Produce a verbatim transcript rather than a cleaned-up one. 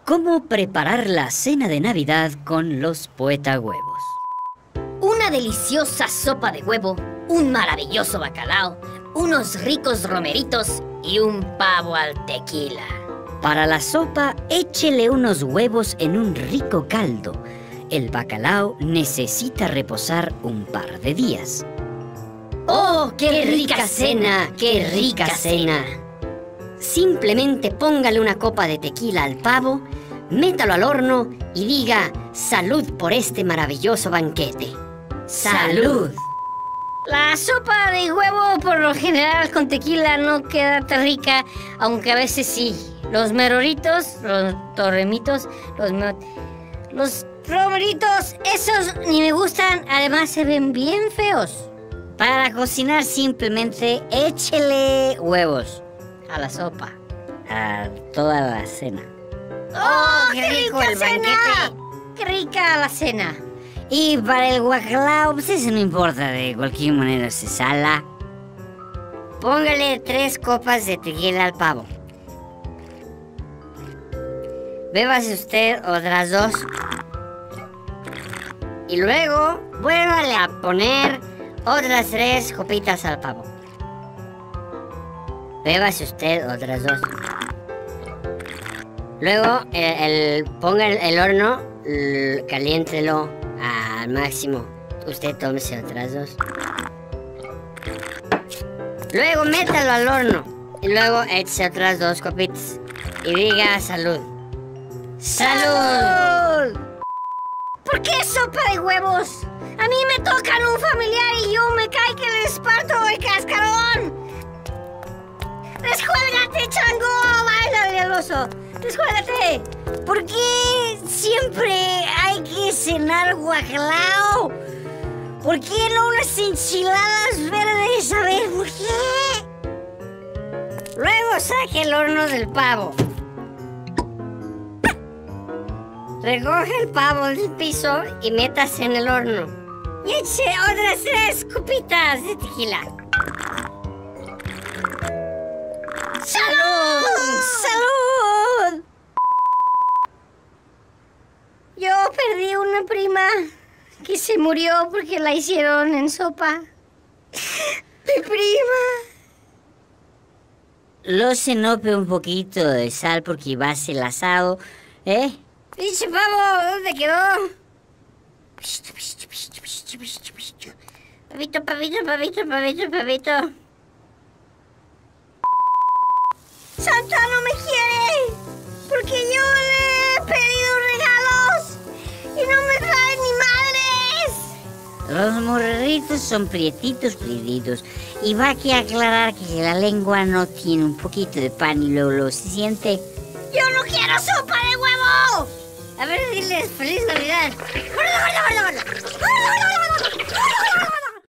¿Cómo preparar la cena de Navidad con los Poeta Huevos? Una deliciosa sopa de huevo, un maravilloso bacalao, unos ricos romeritos y un pavo al tequila. Para la sopa, échele unos huevos en un rico caldo. El bacalao necesita reposar un par de días. ¡Oh, qué rica cena! ¡Qué rica cena! Simplemente póngale una copa de tequila al pavo, métalo al horno y diga salud por este maravilloso banquete. ¡Salud! La sopa de huevo por lo general con tequila no queda tan rica, aunque a veces sí. Los meroritos, los torremitos, los... Los romeritos, esos ni me gustan, además se ven bien feos. Para cocinar simplemente échele huevos a la sopa, a toda la cena. ¡Oh, qué rico el banquete! ¡Qué rica la cena! Y para el bacalao, pues eso no importa, de cualquier manera se sala. Póngale tres copas de tequila al pavo. Bébase usted otras dos. Y luego, vuélvale a poner otras tres copitas al pavo. Bébase usted otras dos. Luego, el, el, ponga el, el horno, l, caliéntelo al máximo. Usted tómese otras dos. Luego, métalo al horno. Y luego, échese otras dos copitas. Y diga salud. ¡Salud! ¿Por qué sopa de huevos? A mí me tocan un familiar y yo me cae que les parto el cascarón. ¡Descuélgate, chango! ¡Báilale al oso! ¡Descuélgate! ¿Por qué siempre hay que cenar bacalao? ¿Por qué no unas enchiladas verdes? A ver, ¿por qué? Luego saque el horno del pavo. Recoge el pavo del piso y métase en el horno. Y eche otras tres copitas de tequila. ¡Salud! ¡Salud! Yo perdí una prima que se murió porque la hicieron en sopa. ¡Mi prima! Lo cenope un poquito de sal porque va a ser el asado, ¿eh? ¡Pinche pavo! ¿Dónde quedó? Pavito, pavito, pavito, pavito, pavito. ¡Santa no me quiere! Porque yo le he pedido regalos y no me traen ni madres. Los morritos son prietitos, prietitos. Y va aquí a aclarar que la lengua no tiene un poquito de pan y luego lo se siente. ¡Yo no quiero sopa de huevo! A ver, diles feliz Navidad. ¡Gordo, gordo, gordo, gordo! ¡Gordo, gordo, gordo!